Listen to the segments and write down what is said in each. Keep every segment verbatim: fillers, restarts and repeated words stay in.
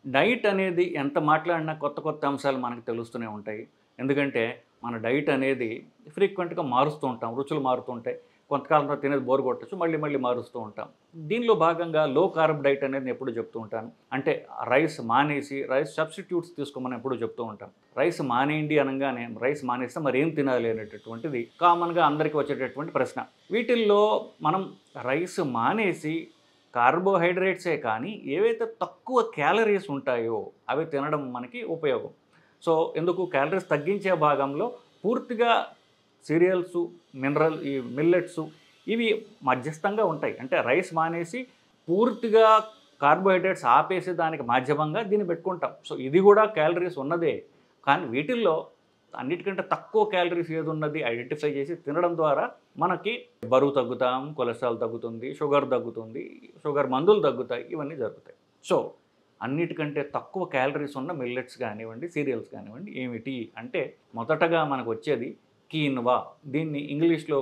Diet అనేది ఎంత మాట్లాడినా కొత్త కొత్త అంశాలు మనకు తెలుస్తూనే ఉంటాయి. ఎందుకంటే మన డైట్ అనేది ఫ్రీక్వెంట్‌గా మారుస్తూ ఉంటాం. రుచులు మారుతూ ఉంటాయి. కొంతకాలం తర్వాత తినేది బోర్ కొట్టొచ్చు. మళ్ళీ మళ్ళీ మారుస్తూ ఉంటాం. దీనిలో భాగంగా లో కార్బ్ డైట్ అనేది నేను ఎప్పుడూ చెప్తూ ఉంటాను. అంటే రైస్ మానేసి రైస్ సబ్స్టిట్యూట్స్ తీసుకోమని ఎప్పుడూ చెప్తూ ఉంటాం. రైస్ మానేయండి అనంగానే రైస్ మానేస్తే మరేం తినాలి అనేటటువంటిది కామన్‌గా అందరికీ వచ్చేటటువంటి ప్రశ్న. వీటిల్లో మనం రైస్ మానేసి కార్బోహైడ్రేట్సే కానీ ఏవైతే తక్కువ క్యాలరీస్ ఉంటాయో అవి తినడం మనకి ఉపయోగం. సో ఎందుకు క్యాలరీస్ తగ్గించే భాగంలో పూర్తిగా సీరియల్సు, మినరల్ ఈ మిల్లెట్సు ఇవి మధ్యస్థంగా ఉంటాయి. అంటే రైస్ మానేసి పూర్తిగా కార్బోహైడ్రేట్స్ ఆపేసి దానికి మాధ్యమంగా దీన్ని పెట్టుకుంటాం. సో ఇది కూడా క్యాలరీస్ ఉన్నదే. కానీ వీటిల్లో అన్నిటికంటే తక్కువ క్యాలరీస్ ఏది ఉన్నది ఐడెంటిఫై చేసి తినడం ద్వారా మనకి బరువు తగ్గుతాం, కొలెస్ట్రాల్ తగ్గుతుంది, షుగర్ తగ్గుతుంది, షుగర్ మందులు తగ్గుతాయి, ఇవన్నీ జరుగుతాయి. సో అన్నిటికంటే తక్కువ క్యాలరీస్ ఉన్న మిల్లెట్స్ కానివ్వండి, సీరియల్స్ కానివ్వండి ఏమిటి అంటే మొదటగా మనకు వచ్చేది కీన్వా. దీన్ని ఇంగ్లీష్లో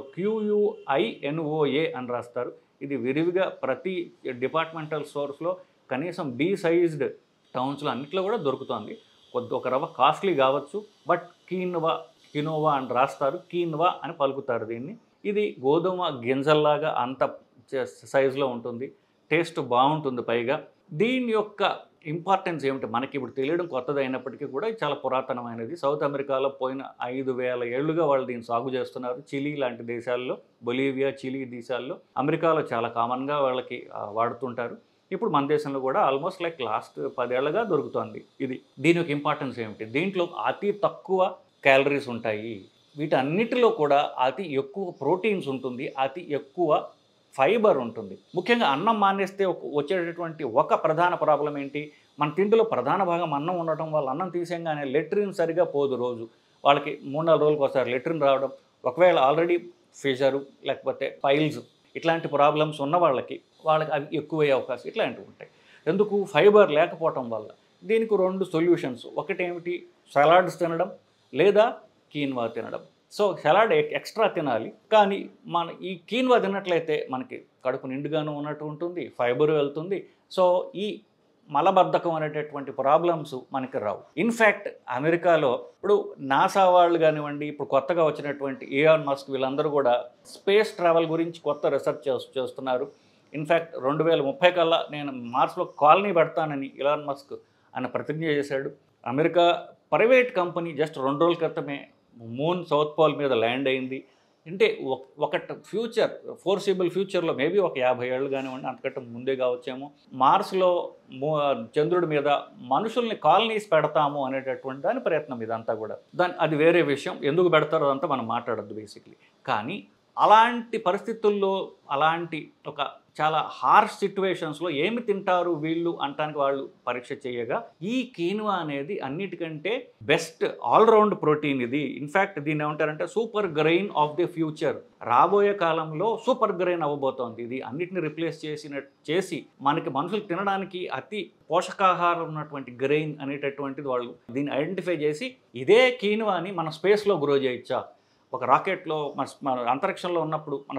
క్యూయుఐఎన్ఓఏ అని రాస్తారు. ఇది విరివిగా ప్రతి డిపార్ట్మెంటల్ స్టోర్స్లో కనీసం బీ సైజ్డ్ టౌన్స్లో అన్నిట్లో కూడా దొరుకుతుంది. కొద్ది ఒక రవ్వ కాస్ట్లీ కావచ్చు, బట్ కీన్వా కినోవా అని రాస్తారు, కీన్వా అని పలుకుతారు దీన్ని. ఇది గోధుమ గింజల్లాగా అంత సైజులో ఉంటుంది, టేస్ట్ బాగుంటుంది. పైగా దీని యొక్క ఇంపార్టెన్స్ ఏమిటి మనకి ఇప్పుడు తెలియడం కొత్తది అయినప్పటికీ కూడా ఇది చాలా పురాతనమైనది. సౌత్ అమెరికాలో పోయిన ఐదు వేల ఏళ్లుగా వాళ్ళు దీన్ని సాగు చేస్తున్నారు. చిలీ లాంటి దేశాల్లో, బొలీవియా, చిలీ దేశాల్లో, అమెరికాలో చాలా కామన్గా వాళ్ళకి వాడుతుంటారు. ఇప్పుడు మన దేశంలో కూడా ఆల్మోస్ట్ లైక్ లాస్ట్ పదేళ్లుగా దొరుకుతుంది ఇది. దీని యొక్క ఇంపార్టెన్స్ ఏమిటి? దీంట్లో అతి తక్కువ క్యాలరీస్ ఉంటాయి. వీటన్నిటిలో కూడా అతి ఎక్కువ ప్రోటీన్స్ ఉంటుంది, అతి ఎక్కువ ఫైబర్ ఉంటుంది. ముఖ్యంగా అన్నం మానేస్తే వచ్చేటటువంటి ఒక ప్రధాన ప్రాబ్లం ఏంటి? మన తిండిలో ప్రధాన భాగం అన్నం ఉండటం వల్ల అన్నం తీసేయంగానే లెట్రిన్ సరిగా పోదు. రోజు వాళ్ళకి మూడు నాలుగు రోజులకు ఒకసారి లెట్రిన్ రావడం, ఒకవేళ ఆల్రెడీ ఫిషరు లేకపోతే పైల్స్ ఇట్లాంటి ప్రాబ్లమ్స్ ఉన్న వాళ్ళకి వాళ్ళకి అవి ఎక్కువయ్యే అవకాశం ఇట్లాంటివి ఉంటాయి. ఎందుకు? ఫైబర్ లేకపోవటం వల్ల. దీనికి రెండు సొల్యూషన్స్. ఒకటేమిటి? సలాడ్స్ తినడం లేదా కీన్వా తినడం. సో సలాడ్ ఎక్స్ట్రా తినాలి, కానీ మన ఈ కీన్వా తిన్నట్లయితే మనకి కడుపు నిండుగాను ఉన్నట్టు ఉంటుంది, ఫైబర్ వెళ్తుంది. సో ఈ మలబద్ధకం అనేటటువంటి ప్రాబ్లమ్స్ మనకి రావు. ఇన్ఫ్యాక్ట్ అమెరికాలో ఇప్పుడు నాసా వాళ్ళు కానివ్వండి, ఇప్పుడు కొత్తగా వచ్చినటువంటి ఎలాన్ మస్క్ వీళ్ళందరూ కూడా స్పేస్ ట్రావెల్ గురించి కొత్త రీసెర్చ్ చేస్తున్నారు. ఇన్ఫ్యాక్ట్ రెండు వేల ముప్పై కల్లా నేను మార్స్లో కాలనీ పెడతానని ఎలాన్ మస్క్ ఆయన ప్రతిజ్ఞ చేశాడు. అమెరికా ప్రైవేట్ కంపెనీ జస్ట్ రెండు రోజుల క్రితమే మూన్ సౌత్ పోల్ మీద ల్యాండ్ అయింది. అంటే ఒక ఫ్యూచర్ ఫోర్సిబుల్ ఫ్యూచర్లో మేబీ ఒక యాభై ఏళ్ళు కానివ్వండి, అంతకంటే ముందే కావచ్చేమో, మార్స్లో చంద్రుడి మీద మనుషుల్ని కాలనీస్ పెడతాము అనేటటువంటి దాని ప్రయత్నం ఇదంతా కూడా. దాని అది వేరే విషయం, ఎందుకు పెడతారో అదంతా మనం మాట్లాడద్దు బేసిక్లీ. కానీ అలాంటి పరిస్థితుల్లో, అలాంటి ఒక చాలా హార్ష్ సిచ్యువేషన్స్లో ఏమి తింటారు వీళ్ళు అంటానికి వాళ్ళు పరీక్ష చేయగా ఈ కీన్వా అనేది అన్నిటికంటే బెస్ట్ ఆల్రౌండ్ ప్రోటీన్ ఇది. ఇన్ఫ్యాక్ట్ దీన్ని ఏమంటారంటే super grain of the future. రాబోయే కాలంలో సూపర్ గ్రెయిన్ అవ్వబోతోంది. ఇది అన్నిటిని రిప్లేస్ చేసిన చేసి మనకి మనుషులు తినడానికి అతి పోషకాహారం ఉన్నటువంటి గ్రెయిన్ అనేటటువంటిది వాళ్ళు దీన్ని ఐడెంటిఫై చేసి ఇదే కీన్వాని మన స్పేస్లో గ్రో చేయొచ్చా? ఒక రాకెట్లో మన మన అంతరిక్షంలో ఉన్నప్పుడు మన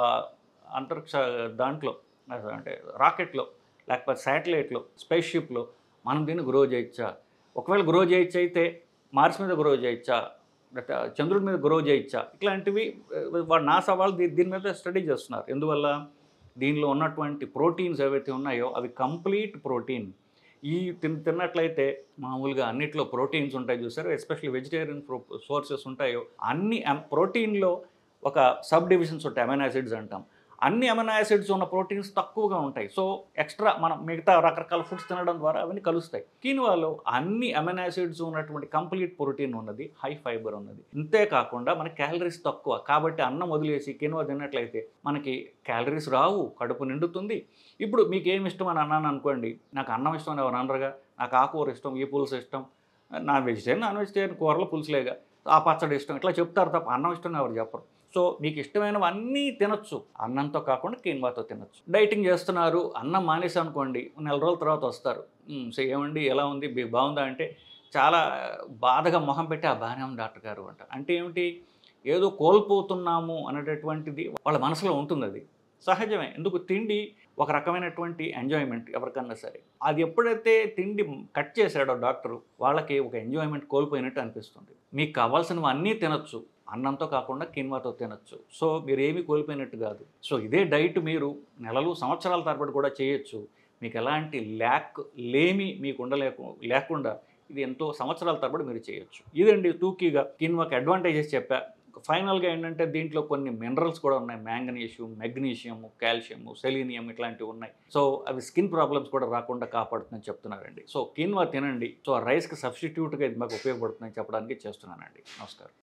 అంతరిక్ష దాంట్లో అంటే రాకెట్లో లేకపోతే శాటిలైట్లో స్పేస్ షిప్లో మనం దీన్ని గ్రో చేయొచ్చా? ఒకవేళ గ్రో చేయొచ్చు అయితే మార్స్ మీద గ్రో చేయొచ్చా? చంద్రుడి మీద గ్రో చేయొచ్చా? ఇట్లాంటివి వాడు నాసా వాళ్ళు దీని మీద స్టడీ చేస్తున్నారు. ఎందువల్ల? దీనిలో ఉన్నటువంటి ప్రోటీన్స్ ఏవైతే ఉన్నాయో అవి కంప్లీట్ ప్రోటీన్. ఈ తిన్ తిన్నట్లయితే మామూలుగా అన్నిట్లో ప్రోటీన్స్ ఉంటాయి చూసారు, ఎస్పెషల్లీ వెజిటేరియన్ సోర్సెస్ ఉంటాయో అన్ని ప్రోటీన్లో ఒక సబ్ డివిజన్స్ ఉంటాయి, అమైనో యాసిడ్స్ అంటాం. అన్ని అమైనో యాసిడ్స్ ఉన్న ప్రోటీన్స్ తక్కువగా ఉంటాయి. సో ఎక్స్ట్రా మనం మిగతా రకరకాల ఫుడ్స్ తినడం ద్వారా అవన్నీ కలుస్తాయి. కీన్వాలో అన్ని అమైనో యాసిడ్స్ ఉన్నటువంటి కంప్లీట్ ప్రోటీన్ ఉన్నది, హై ఫైబర్ ఉన్నది. ఇంతేకాకుండా మనకి క్యాలరీస్ తక్కువ. కాబట్టి అన్నం వదిలేసి కీన్వా తిన్నట్లయితే మనకి క్యాలరీస్ రావు, కడుపు నిండుతుంది. ఇప్పుడు మీకు ఏమి ఇష్టం అని అన్నాను అనుకోండి, నాకు అన్నం ఇష్టం అని ఎవరు అనరుగా, నాకు ఆకుకూర ఇష్టం, ఈ పులుసు ఇష్టం, నాన్ వెజిటేరియన్ నాన్ వెజిటేరియన్ కూరలో పులుసులేగా, ఆ పచ్చడి ఇష్టం, ఇట్లా చెప్తారు తప్ప అన్నం ఇష్టం ఎవరు చెప్పరు. సో మీకు ఇష్టమైనవన్నీ తినొచ్చు, అన్నంతో కాకుండా కీన్వాతో తినొచ్చు. డైటింగ్ చేస్తున్నారు, అన్నం మానేసి అనుకోండి, నెల రోజుల తర్వాత వస్తారు, సో ఏమండి ఎలా ఉంది, బాగుందా అంటే చాలా బాధగా మొహం పెట్టి ఆ బాగానే ఉంది డాక్టర్ గారు అంట. అంటే ఏమిటి? ఏదో కోల్పోతున్నాము అనేటటువంటిది వాళ్ళ మనసులో ఉంటుంది. అది సహజమే. ఎందుకు తిండి ఒక రకమైనటువంటి ఎంజాయ్‌మెంట్ ఎవరికన్నా సరే. అది ఎప్పుడైతే తిండి కట్ చేసాడో డాక్టరు, వాళ్ళకి ఒక ఎంజాయ్‌మెంట్ కోల్పోయినట్టు అనిపిస్తుంది. మీకు కావాల్సినవన్నీ తినొచ్చు. అన్నంతో కాకుండా కిన్వాతో తినొచ్చు. సో, మీరేమీ కోల్పోయినట్టు కాదు. సో, ఇదే డైట్ మీరు నెలలు, సంవత్సరాల తరబడి కూడా చేయొచ్చు. మీకు ఎలాంటి ల్యాక్ లేమి మీకు ఉండలేకు లేకుండా ఇది ఎంతో సంవత్సరాల తరబడి మీరు చేయొచ్చు. ఇదండి టూకీగా కిన్వాకి అడ్వాంటేజెస్ చెప్పా. ఫైనల్‌గా ఏంటంటే దీంట్లో కొన్ని మినరల్స్ కూడా ఉన్నాయి. మ్యాంగనీషియం, మెగ్నీషియము, కాల్షియము, సెలీనియం ఇట్లాంటివి ఉన్నాయి. సో, అవి స్కిన్ ప్రాబ్లమ్స్ కూడా రాకుండా కాపాడుతుందని చెప్తున్నారండి. సో, కిన్వా తినండి. సో, రైస్‌కి సబ్‌స్టిట్యూట్‌గా ఇది మాకు ఉపయోగపడుతుందని చెప్పడానికి చేస్తున్నానండి. నమస్కారం.